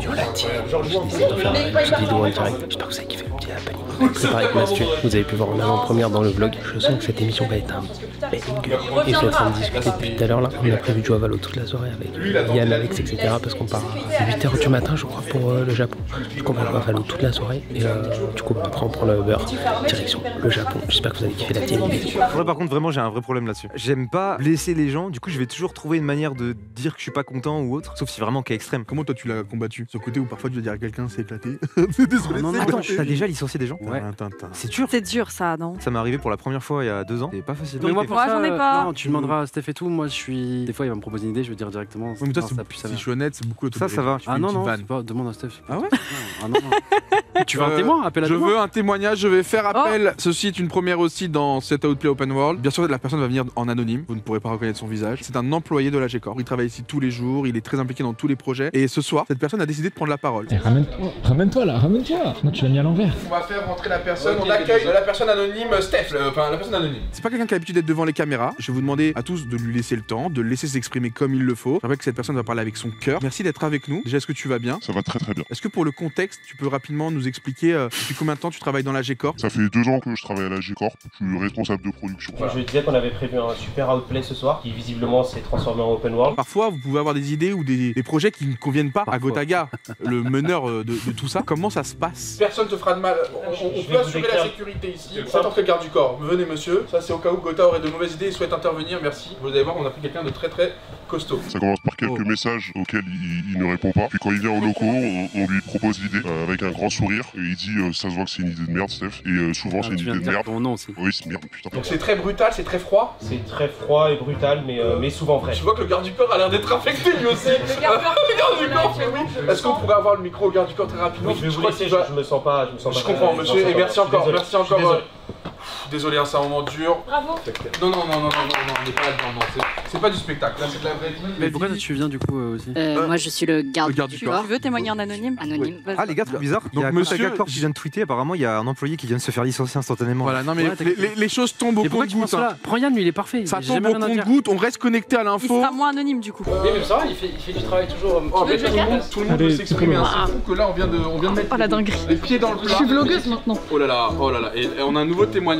J'espère que vous avez kiffé le petit panique. C'est pareil que Mastu, vous avez pu voir en avant-première dans le vlog. Je sens que cette émission va être un banger. Ils sont en train de discuter depuis tout à l'heure là. On a prévu de jouer à Valo toute la soirée avec Yann, Alex, etc. Parce qu'on part à 8h du matin, je crois, pour le Japon. Du coup, on va jouer à Valo toute la soirée. Et du coup, après, on prend le Uber direction le Japon. J'espère que vous avez kiffé la team. Moi, par contre, vraiment, j'ai un vrai problème là-dessus. J'aime pas blesser les gens, du coup, je vais toujours trouver une manière de dire que je suis pas content ou autre, sauf si vraiment cas extrême. Comment toi tu l'as combattu? Ce côté où parfois tu vas dire à quelqu'un c'est éclaté. Désolé, Non, c'est attends, éclaté. t'as déjà licencié des gens? Ouais. C'est dur. C'est dur ça, non? Ça m'est arrivé pour la première fois il y a 2 ans. C'est pas facile. Mais moi, pour ça, j'en ai pas. Non, tu demanderas à Steph et tout. Moi, je suis. Des fois, il va me proposer une idée, je vais dire directement. Ouais, mais toi, non, ça pue sa si mère. je suis honnête, c'est beaucoup Ça va. Ah non, non, c'est pas. Demande à Steph. Ah ouais? Ah non. Tu veux un témoin? Appelle à Je témoin. veux un témoignage, je vais faire appel. Ceci est une première aussi dans cet Outplay Open World. Bien sûr, la personne va venir en anonyme, vous ne pourrez pas reconnaître son visage. C'est un employé de la G-Corp. Il travaille ici tous les jours, il est très impliqué dans tous les projets. Et ce soir, cette personne a décidé de prendre la parole. Ramène-toi là, ramène-toi. Non, tu l'as mis à l'envers. On va faire rentrer la personne, on accueille la personne anonyme, Steph, enfin la personne anonyme. C'est pas quelqu'un qui a l'habitude d'être devant les caméras. Je vais vous demander à tous de lui laisser le temps, de le laisser s'exprimer comme il le faut. Je rappelle que cette personne va parler avec son cœur. Merci d'être avec nous. Déjà, est-ce que tu vas bien? Ça va très très bien. Est-ce que pour le contexte, tu peux rapidement nous expliquer depuis combien de temps tu travailles dans la G-Corp? Ça fait 2 ans que je travaille à la G-Corp. Je suis responsable de production. Je disais qu'on avait prévu un super outplay ce soir qui visiblement s'est transformé en open world. Parfois, vous pouvez avoir des idées ou des projets qui ne conviennent pas à Gotaga, le meneur de tout ça. Comment ça se passe? Personne te fera de mal. On peut assurer la sécurité ici. Faites entrer le garde du corps. Venez monsieur. Ça c'est au cas où Gotha aurait de mauvaises idées et souhaite intervenir. Merci. Vous allez voir, on a pris quelqu'un de très costaud. Ça commence par quelques messages auxquels il ne répond pas. Puis quand il vient au locaux, on lui propose l'idée avec un grand sourire. Et il dit ça se voit que c'est une idée de merde, Steph. Et souvent c'est une idée de merde. Oui, c'est merde, putain. Donc c'est très brutal, c'est très froid. C'est très froid et brutal, mais souvent vrai. Je vois que le garde du corps a l'air d'être affecté lui aussi. Le garde du corps, oui. Est-ce qu'on pourrait avoir le micro au garde du corps très rapidement? Oui, je vais vous laisser, je me sens pas. Je comprends monsieur et merci encore, merci encore. Désolé, c'est un moment dur. Bravo. Non, on n'est pas là-dedans, non, c'est pas du spectacle, là c'est de la vraie vie. Mais pourquoi tu viens du coup aussi? Moi je suis le garde du corps. Tu veux témoigner en anonyme? Anonyme. Ah les gars, trop bizarre. Il y a Gotaga Corp qui vient de tweeter, apparemment il y a un employé qui vient de se faire licencier instantanément. Voilà, non mais les choses tombent au compte-gouttes. Prends Yann, lui il est parfait. Ça tombe au compte-gouttes, on reste connecté à Il l'info. sera moins anonyme du coup. Oui mais ça va, il fait du travail toujours. Oh mais tout le monde veut s'exprimer, c'est fou que là on vient de mettre Oh la dinguerie. les pieds dans le plat. Je suis vlogueuse maintenant. Oh là là, et on a un nouveau témoignage.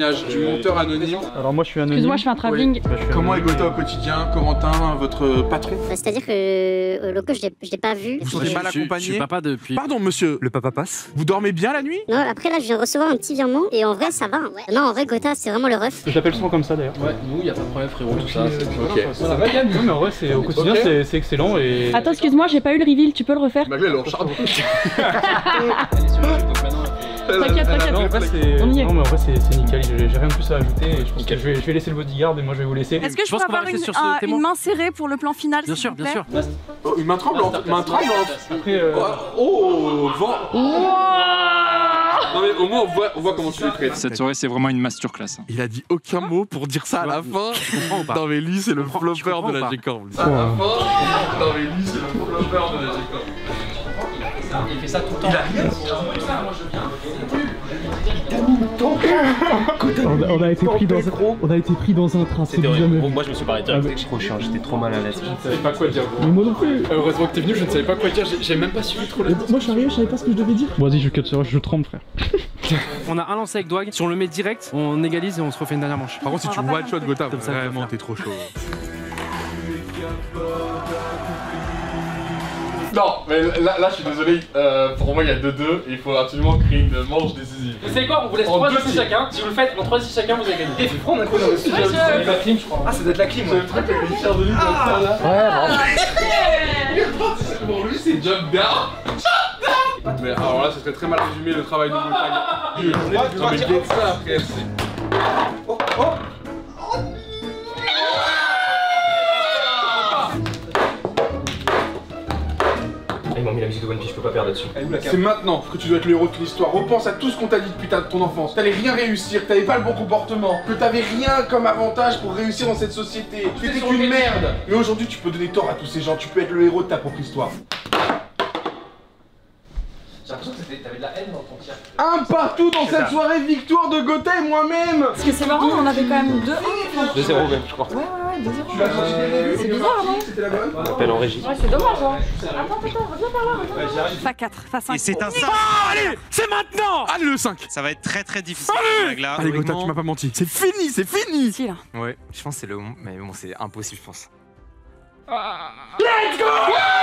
témoignage du monteur anonyme. Alors moi je suis anonyme. Excuse-moi, je fais un travelling. Comment est Gotha au quotidien? Corentin, votre patron? C'est-à-dire que Loco, je l'ai pas vu. Vous sentez mal accompagné? Je suis papa depuis. Pardon monsieur. Le papa passe. Vous dormez bien la nuit? Non, après là, je viens de recevoir un petit virement et en vrai, ça va. Ouais. Non, en vrai, Gotha, c'est vraiment le ref. Je l'appelle souvent comme ça d'ailleurs. Ouais, nous, y a pas de problème, frérot, tout ça. Ok. Ça va, Yann? Non, mais en vrai, au quotidien, c'est excellent et. Attends, excuse-moi, j'ai pas eu le reveal, tu peux le refaire? Magla, elle est en charbon. T'inquiète, Non, en vrai, on y est. Non, mais en vrai, c'est nickel, j'ai rien de plus à ajouter et je pense que je vais laisser le bodyguard et moi je vais vous laisser. Est-ce que je peux avoir une main serrée pour le plan final? Bien sûr, bien sûr. Oh, une main tremblante, main tremblante. Après, oh, vent. Non mais au moins on voit comment tu les traites. Cette soirée c'est vraiment une masterclass. Il a dit aucun mot pour dire ça à la fin. Tu comprends ou pas? Non mais lui c'est le flopper de la G-Corp. À la fin, non mais lui c'est le flopper de la G-Corp. Il fait ça tout le temps. Il a rien. On a été pris dans un train, c'est C'était jamais horrible. vu. Moi je me suis barré direct, c'était trop chiant, j'étais trop mal à l'aise. Je ne savais pas quoi dire. Mais moi non plus. Heureusement que t'es venu, je ne savais pas quoi dire, j'ai même pas suivi trop la. Moi je suis arrivé, je savais pas ce que je devais dire. Vas-y, je cut sur je tremble frère. On a un lancé avec Dwag, si on le met direct, on égalise et on se refait une dernière manche. Par contre si tu one shot Gotha, vraiment t'es trop chaud. Non, mais là je suis désolé, pour moi il y a 2-2 et il faut absolument créer une manche décisive. Vous savez quoi? On vous laisse 3 essais chacun, si vous le faites en 3 essais chacun, vous avez gagné. Et puis prends un coup dans le studio, c'est la clim je crois. Ah, c'est d'être la clim, ouais. C'est le truc avec les chairs de lui comme ça là. Ouais, pour lui c'est jump down. Mais alors là, ça serait très mal résumé le travail de Gotha. Non mais get ça après, Ils m'ont mis la musique de One Piece, je peux pas perdre là-dessus. C'est maintenant que tu dois être le héros de l'histoire. Repense à tout ce qu'on t'a dit depuis ton enfance. T'allais rien réussir, que t'avais pas le bon comportement, que t'avais rien comme avantage pour réussir dans cette société. Tu étais qu'une merde. Mais aujourd'hui, tu peux donner tort à tous ces gens. Tu peux être le héros de ta propre histoire. J'ai l'impression que t'avais de la haine dans ton tir. Un partout dans cette soirée, victoire de Gotha et moi-même. Parce que c'est marrant, on avait quand même 2-1. 2-0 même, je crois. Ouais, 2-0. C'est bizarre, non? C'était la bonne. On appelle en régie. Ouais, c'est dommage, hein. Attends, reviens par là, Fa 4, fa 5. Et c'est un 5. Allez, c'est maintenant. Allez le 5. Ça va être très très difficile. Allez Gotha, tu m'as pas menti. C'est fini, c'est fini. Si, là. Ouais, je pense que c'est le moment, mais bon, c'est impossible, je pense. Let's go.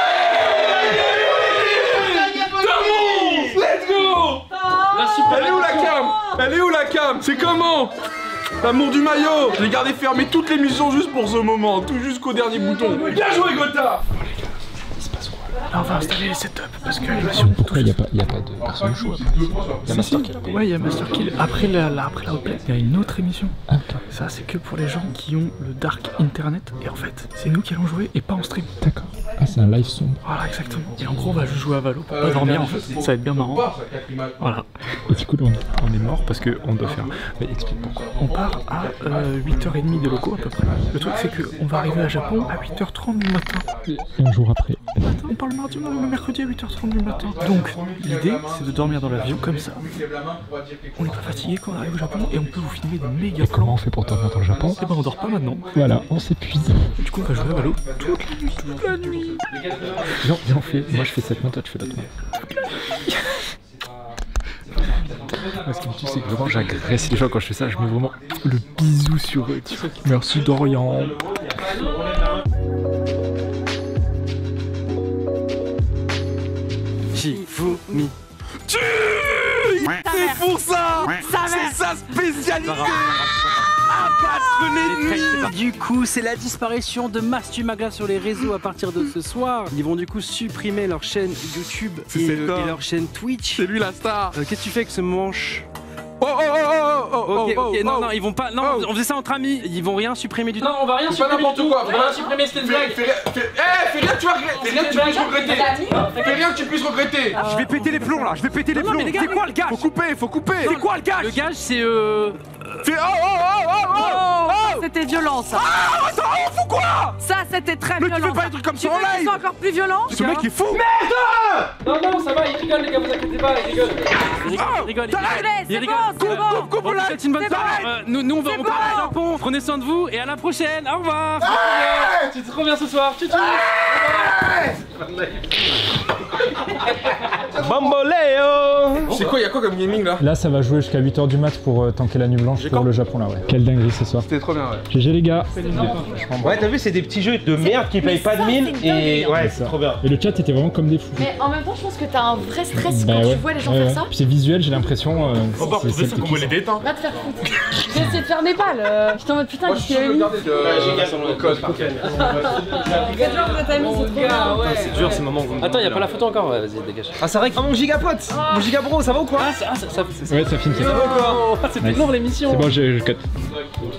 Let's go. Elle est où la cam? Elle est où la cam? C'est comment? L'amour du maillot. Je l'ai gardé fermé toute l'émission juste pour ce moment, tout jusqu'au dernier bouton. Bien joué Gotha. Là on va installer les setups parce que l'animation. Pourquoi il y a pas de personne chou après? Il y a Master Kill. Ouais, il y a Master Kill. Après la Outplay, il y a une autre émission. Ah, ok. Ça, c'est que pour les gens qui ont le dark internet. Et en fait, c'est nous qui allons jouer et pas en stream. D'accord. Ah, c'est un live sombre. Voilà, exactement. Et en gros, on va juste jouer à Valo pour pas dormir en fait. Ça va être bien marrant. Voilà. Et du coup, On est mort parce qu'on doit faire. Mais explique pourquoi. On part à 8h30 de locaux à peu près. Le truc, c'est qu'on va arriver à Japon à 8h30 du matin. Et un jour après. On parle mardi, le mercredi à 8h30 du matin. Donc, l'idée, c'est de dormir dans l'avion comme ça. On n'est pas fatigué quand on arrive au Japon et on peut vous filmer des méga plans. Comment on fait pour dormir dans le Japon? Eh ben, on dort pas maintenant. Voilà, on s'épuise. Du coup, on va jouer à Valo toute la nuit. Viens, on fait. Moi, je fais cette main, toi, tu fais l'autre main. Moi, ce qui me tue, c'est que vraiment j'agresse les gens quand je fais ça, je mets vraiment le bisou sur eux. Merci Dorian. Shifumi. C'est pour ça. C'est sa spécialité. Abattre l'ennemi. Du coup, c'est la disparition de Mastu Magla sur les réseaux à partir de ce soir. Ils vont du coup supprimer leur chaîne YouTube et leur chaîne Twitch. C'est lui la star. Qu'est-ce que tu fais avec ce manche? Ok, non, ils vont pas. Non, on faisait ça entre amis. Ils vont rien supprimer du tout. Non, on va rien supprimer. Pas n'importe quoi. On va rien supprimer, c'était une blague. Fais rien que tu puisses regretter. Fais rien que tu puisses regretter. Je vais péter les plombs là. Je vais péter les plombs. C'est quoi le gage? Faut couper. C'est quoi le gage? Le gage, c'est Fais C'était violent ça. Attends, faut quoi? Ça c'était très violent. Mais tu fais pas des trucs comme ça en live. Tu veux encore plus violent? Ce mec est fou. Merde! Non, ça va, il rigole les gars, vous inquiétez pas, il rigole. C'est bon. Coupe là. C'est une bonne soirée. Nous on part au Japon. Prenez soin de vous et à la prochaine. Au revoir. Tu te reviens ce soir. Bamboleo. C'est quoi, y'a quoi comme gaming là? Là, ça va jouer jusqu'à 8h du mat pour tanker la nuit blanche pour le Japon là, ouais. Quelle dinguerie ce soir. C'était trop bien, ouais. GG les gars. Ouais, t'as vu, c'est des petits jeux de merde qui payent pas de mine et ouais, c'est trop bien. Et le chat était vraiment comme des fous. Mais en même temps, je pense que t'as un vrai stress Bah quand ouais. tu vois les gens faire ça. Puis c'est visuel, j'ai l'impression. On va retrouver ça comme on les détend. Va te faire foutre. J'ai essayé de faire Népal. J'étais en mode putain, qu'est-ce qu'il avait mis? C'est dur ces moments où vous. Attends, y'a pas la photo encore, ouais, vas-y, dégage. Ah, c'est vrai que. Ah, mon gigapote. Mon gigabro, ça va ou quoi? Ah, ça Ouais, ça filme. Ça va ou quoi? c'est plus long l'émission. C'est bon, je cut. Ok.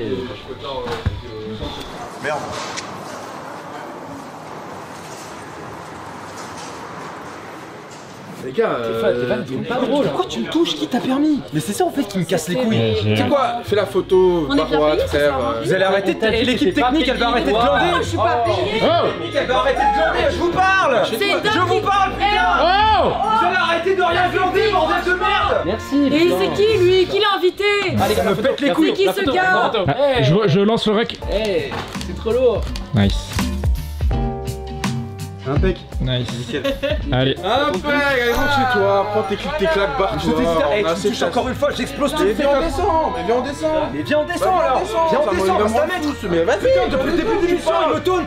Merde. Les gars, t'es pas drôle. Pourquoi tu me touches? Qui t'a permis? Mais c'est ça en fait qui me casse les couilles. C'est quoi? Fais la photo, On est bien Barois, payé, ce Trèves. soir, Vous allez arrêter de. Et l'équipe technique, elle va arrêter de glander. Je suis pas payée. L'équipe, elle va arrêter de glander. Je vous parle. Je vous parle, putain. Vous allez arrêter de rien glander, bordel de merde. Merci. Et c'est qui lui? Qui l'a invité? Allez, ça me pète les couilles. C'est qui ce gars? Ah, je lance le rec. Hey, c'est trop lourd. Nice. Impec. Nice. Allez. Impec, allez, rentre chez toi, prends tes claques, barre-toi. Je te touche encore une fois, j'explose tout. Mais viens, on descend, mais viens, on descend. Mais viens, on descend alors. Viens, on descend, on va se la mettre. Mais vas-y, Putain, depuis le début de l'émission, il me tourne.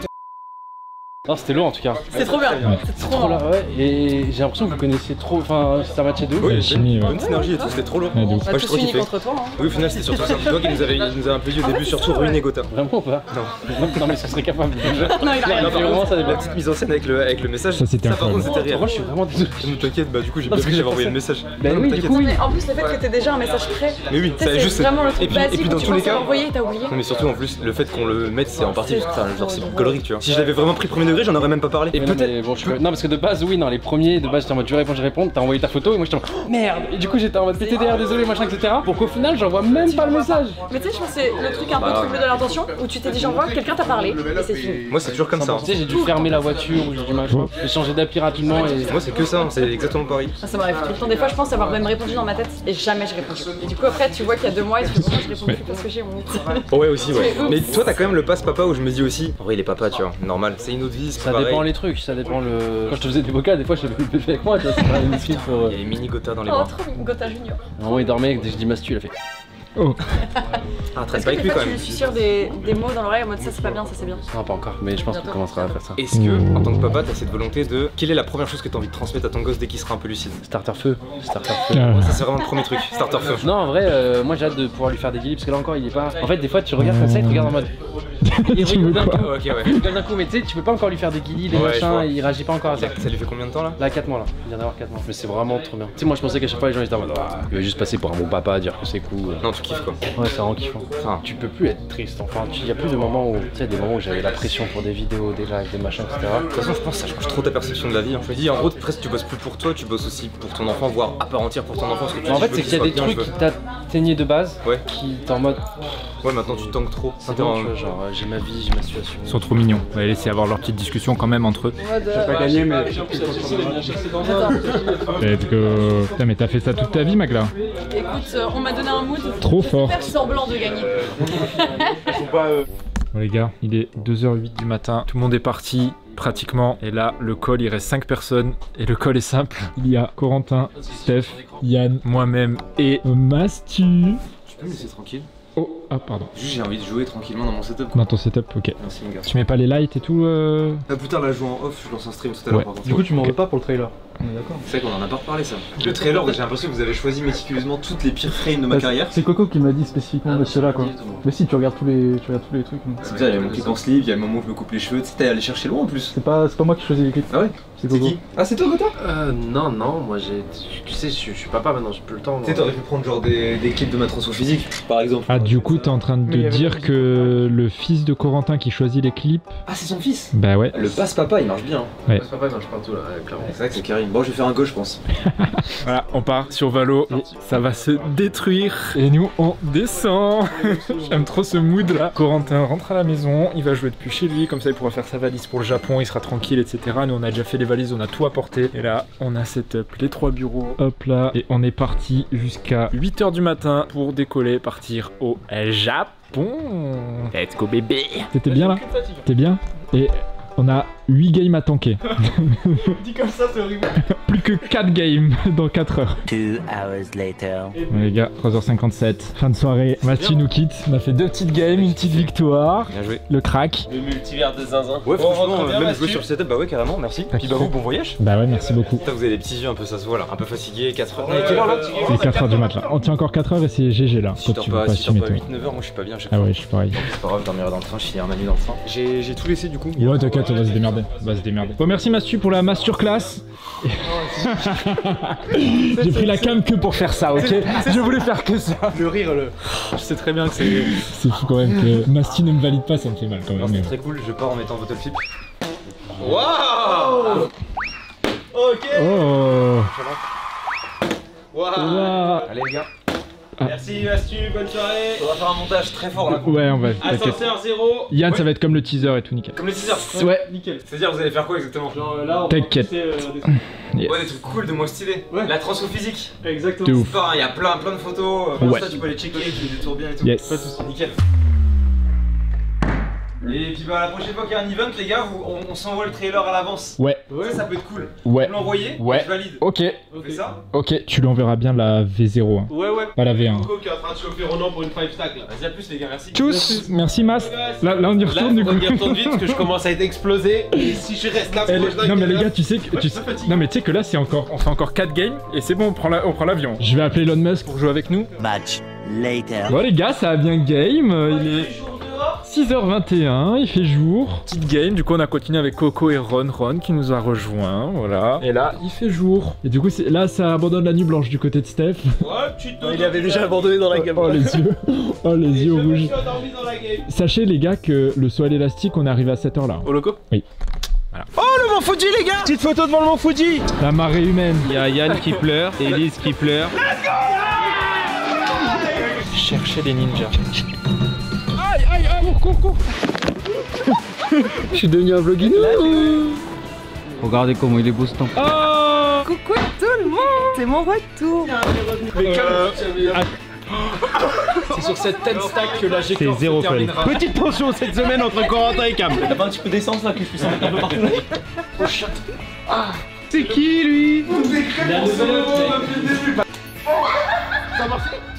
Non, c'était lourd en tout cas. C'était trop bien. C'était trop là, ouais. Et j'ai l'impression que vous connaissiez trop. Enfin, ça matchait de ouf. Oui, chimie, ouais. Bonne synergie et tout, c'était trop lourd. Ouais, de ouf. On a tous unis contre toi. Hein. Oui, au final, c'était surtout ça. Toi qui nous avait un peu dit au début, surtout ruiné Gotha. Vraiment ou pas? Non. Non, mais ce serait capable. Non, il a rien. Non, vraiment, ça, la petite mise en scène avec le message. Ça, c'était par contre, incroyable. c'était réel. Moi, je suis vraiment désolé. Ne t'inquiète, bah du coup, j'ai bien vu que j'avais envoyé le message. Bah oui, du coup, oui. Mais en plus, le fait que t'aies déjà un message prêt. Mais oui, Tu sais, ça juste. c'est vraiment le truc Et puis basique dans où tu tous les penses cas. l'envoyer et t'as oublié. Non, mais surtout en plus, le fait qu'on le mette, c'est en partie. Enfin, genre, c'est gaulerie, tu vois. Si je l'avais vraiment pris premier degré, j'en aurais même pas parlé. Et peut-être. Bon, non, parce que de base, oui, dans les premiers, de base, j'étais en mode je réponds, t'as envoyé ta photo et moi j'étais en mode oh, merde. Et du coup, j'étais en mode PTDR, désolé, machin, etc. Pour qu'au final, j'envoie même pas le message. Mais tu sais, je pense que c'est le truc un peu troublé de l'intention où tu t'es dit j'envoie, quelqu'un t'a parlé et c'est fini. Moi, c'est toujours comme ça. Tu sais, j'ai dû fermer la voiture ou j'ai dû machin. J'ai changé d'appli rapidement et. Moi, c'est que ça, c'est exactement pareil. Ça m'arrive tout le temps. Des fois, je pense avoir même répondu dans ma tête et jamais je réponds. Et du coup, après, tu vois qu'il y a 2 mois et tu fais pourquoi je réponds plus parce que j'ai honte. Ouais, aussi, ouais. Mais toi, t'as quand même le passe papa où je me dis aussi, en vrai, il est papa, tu vois, normal, c'est une autre vie, c'est Ça pareil. dépend les trucs, ça dépend le. Quand je te faisais des vocals, des fois, je te le fais avec moi, tu vois, c'est pas une suite pour. Il y a les mini Gotha dans les Oh, bras. trop Gotha Junior. Non, il dormait, dès que je dis Mastu, il a fait. Oh. Ah, très Est-ce pas que avec des lui fois quand tu même. lui susurres des mots dans l'oreille en mode ça c'est pas bien, ça c'est bien? Non, pas encore, mais je pense qu'on commencera à faire ça. Est-ce que, en tant que papa, t'as cette volonté de. Quelle est la première chose que t'as envie de transmettre à ton gosse dès qu'il sera un peu lucide? Starter feu. Starter feu. Ah. Ça, c'est vraiment le premier truc, starter feu. Non, en vrai, moi j'ai hâte de pouvoir lui faire des guillis parce que là encore il est pas. En fait, des fois tu regardes comme ça, il te regarde en mode. Il Tu veux rigole d'un quoi? coup. Ok, ouais. Il rigole d'un coup, mais tu sais, tu peux pas encore lui faire des guillis, des Ouais, je vois. machins, il réagit pas encore à ça. Ça lui fait combien de temps là? Là, 4 mois là. Il vient d'avoir 4 mois. Mais c'est vraiment trop bien. Tu sais, moi je pensais qu'à chaque fois les gens ils étaient en mode ah, il va juste passer pour un bon papa, dire que c'est cool. Non, tu kiffes quoi. Ouais, c'est vraiment kiffant. Enfin, tu peux plus être triste. Enfin, il y a plus de moments où, tu sais, des moments où j'avais la pression pour des vidéos, des lives, des machins, etc. De toute façon, je pense que ça change trop ta perception de la vie. Je me dis, en gros, presque tu bosses plus pour toi, tu bosses aussi pour ton enfant, voire à part entière pour ton enfant. Parce que tu En dis, fait, je veux c'est qu'il y a des soit bien, trucs je qui t'atteignaient de base, Ouais. qui t'es en mode. Ouais, maintenant tu tankes trop. C'est bon, tu vois, genre j'ai ma vie, j'ai ma situation. Ils sont trop mignons. On va les laisser avoir leur petite discussion quand même entre eux. J'ai pas gagné, mais. Let's go. Putain, mais t'as fait ça toute ta vie, Magla. Écoute, on m'a donné un mood. Trop fort. Faire semblant de gagner. Bon, les gars, Il est 2h08 du matin, tout le monde est parti pratiquement. Et là, le call, il reste 5 personnes. Et le call est simple. il y a Corentin, Steph, Yann, Moi-même et Mastu. Tu peux me laisser tranquille? Oh, ah, pardon. Juste, j'ai envie de jouer tranquillement dans mon setup. Dans ton setup, ok. Merci, mon gars. Tu mets pas les lights et tout Ah, plus tard, là, je joue en off, je lance un stream tout à l'heure Ouais. par contre. Du coup, tu m'en veux pas pour le trailer. On est d'accord. C'est vrai qu'on en a pas reparlé ça. Le trailer, j'ai l'impression que vous avez choisi méticuleusement toutes les pires frames de ma Bah, carrière. C'est Coco qui m'a dit spécifiquement de cela quoi. Mais si, tu regardes tous les trucs. donc. C'est bizarre, il y a mon clip en slip, il y a le moment où je me coupe les cheveux, tu sais, t'es allé chercher loin en plus. C'est pas moi qui choisis les clips. Ah ouais? C'est Coco. qui? Ah, c'est toi, Gotha? Non, moi j'ai. Tu sais, je suis papa maintenant, j'ai plus le temps. Tu sais, t'aurais pu prendre genre des clips de ma transfo physique, par exemple. Ah, du coup, t'es en train de dire que le fils de Corentin qui choisit les clips. Ah, c'est son fils? Bah ouais. Le passe-papa, il marche bien. Ouais. Papa, il marche partout là, clairement. C'est vrai que c'est Karim. Bon, je vais faire un go, je pense. voilà, on part sur Valo. Et ça va se détruire. Et nous, on descend. J'aime trop ce mood là. Corentin rentre à la maison. Il va jouer depuis chez lui. Comme ça, il pourra faire sa valise pour le Japon. Il sera tranquille, etc. Nous, on a déjà fait les valises. On a tout apporté. Et là, on a setup les 3 bureaux. Hop là. Et on est parti jusqu'à 8h du matin pour décoller, partir au Japon. Let's go, bébé. T'étais bien là? T'es bien? Et on a 8 games à tanker. Dit comme ça, c'est horrible. Plus que 4 games dans 4 heures. 2 hours later. Bon, les gars, 3h57. Fin de soirée. Masti nous quitte. On a fait 2 petites games, une petite victoire. Bien joué. Le crack. Le multivers de zinzin. Ouais, franchement, bien, même jouer sur le setup, bah ouais, carrément, merci. Puis bah vous, bon voyage. Bah ouais, merci beaucoup. Putain, vous avez des petits yeux un peu, ça se voit là. Un peu fatigué, 4 heures. Quelle heure là? C'est 4h du mat là. On tient encore 4 heures et c'est GG là. Si Toi, tu dors pas 8-9 météo. heures, moi je suis pas bien. Ah ouais, je suis pareil. C'est pas grave, je dormirai dans le train, je finirai ma nuit dans le train. J'ai tout laissé du coup. Ouais, t'inquiète, on va se démerder. On va se démerder. Bon, merci Mastu pour la masterclass. J'ai pris la cam que pour faire ça, ok? Je voulais faire que ça. Le rire, je sais très bien que c'est. C'est fou quand même que Masti ne me valide pas, ça me fait mal quand même. C'est très cool, je pars en mettant bottle flip. Waouh! Ok! Oh! Waouh! Allez les gars. Merci Mastu, bonne soirée! On va faire un montage très fort là. Ouais, on va. T'inquiète. Ascenseur 0! Yann, ça va être comme le teaser et tout, nickel. Comme les teasers? Ouais. Nickel. C'est-à-dire, vous allez faire quoi exactement? Genre là, on t'inquiète. Ouais, des trucs cool, de moins stylés. Ouais. La transfo physique. Exactement. De ouf. C'est fort, il y a plein de photos. Ouais. Ça, tu peux les checker, tu fais des tours bien et tout. Yes. Pas de soucis, nickel. Et puis bah la prochaine fois qu'il y a un event les gars, on s'envoie le trailer à l'avance. Ouais. Ça peut être cool. Ouais. Vous l'envoyez, Ouais. je valide. Ok. On fait ça? Ok, tu lui enverras bien la V0. Hein. Ouais. Pas la V1. Coco qui est en train de chauffer Ronan pour une 5 stack là. Vas-y, à plus les gars, merci. Tchuss. Merci Mas. Là, on y retourne du coup. On y retourne vite parce que je commence à être explosé. Et si je reste là, non mais les gars, tu sais que non mais tu sais que là c'est encore on fait encore 4 games et c'est bon, on prend l'avion. Je vais appeler Elon Musk pour jouer avec nous. Match later. Bon les gars, ça a bien game, il est 6h21, il fait jour. Petite game, du coup on a continué avec Coco et Ron qui nous a rejoint, voilà. Et là, il fait jour. Et du coup, là, ça abandonne la nuit blanche du côté de Steph. Il avait déjà abandonné dans la game. Oh les yeux, oh les yeux rouges. Sachez les gars que le saut à l'élastique, on est arrivé à cette heure là. Au loco? Oui. Voilà. Oh le Mont Fuji les gars! Petite photo devant le Mont Fuji! La marée humaine. Il y a Yann qui pleure, Elise qui pleure. Cherchez les ninjas. Aïe, cours. Je suis devenu un vlogueur. Regardez comment il est beau ce temps. Oh! Coucou tout le monde, c'est mon retour. C'est sur cette telle stack que la G C'est zéro fun. Petite tension cette semaine entre Corentin et Cam. T'as pas un petit peu d'essence là que je puisse en mettre un peu partout là? Oh shit. C'est qui lui? Vous écrivez pour ça depuis le début. Ça marche?